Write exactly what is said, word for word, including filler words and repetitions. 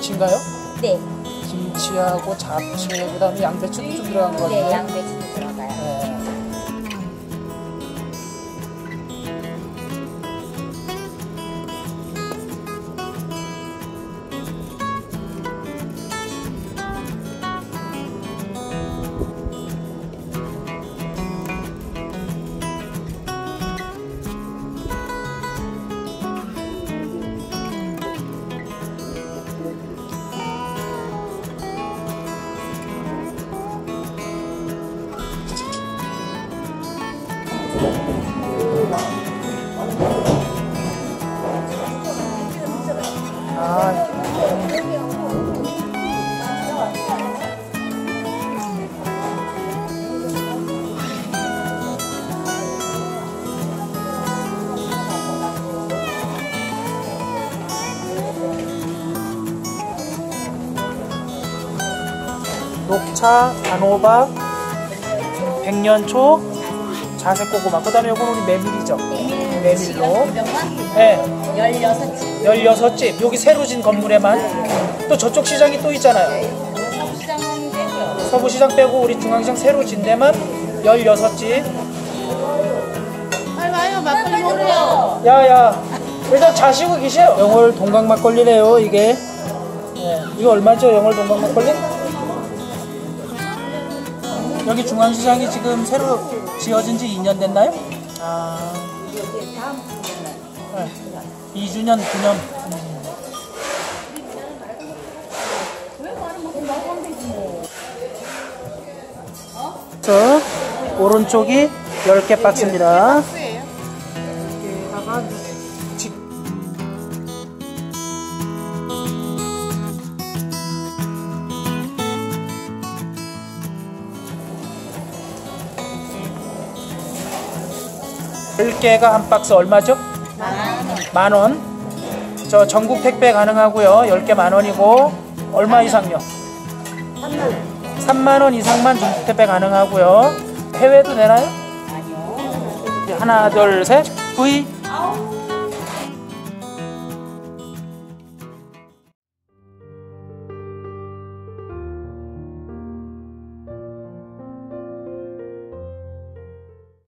김치인가요? 네. 김치하고 잡채, 그 다음에 양배추도 좀 들어간 거 같아요. 네, 양배추도 들어가요. 네. 아, 녹차, 단호박, 백년초, 자색고구마. 그 다음에 요건 우리 메밀이죠. 메밀로. 네. 열여섯 집. 열여섯 집. 여기 새로 진 건물에만. 또 저쪽 시장이 또 있잖아요. 서부시장은 빼고요. 서부시장 빼고 우리 중앙시장 새로 진 데만 열여섯 집. 빨리 와요. 막걸리 먹으래요. 야야. 일단 자시고 계세요. 영월 동강 막걸리래요, 이게. 네. 이거 얼마죠, 영월 동강 막걸리? 여기 중앙시장이 지금 새로 지어진 지 이 년 됐나요? 아. 네. 이 주년, 구 년. 음. 그래서 오른쪽이 열 개 박스입니다. 여기다가 직 열 개가 한 박스 얼마죠? 만 원. 저 전국 택배 가능하고요. 열 개 만 원이고 얼마 이상요? 삼만 원 이상만 전국 택배 가능하고요. 해외도 되나요? 아니요. 하나, 둘, 셋. V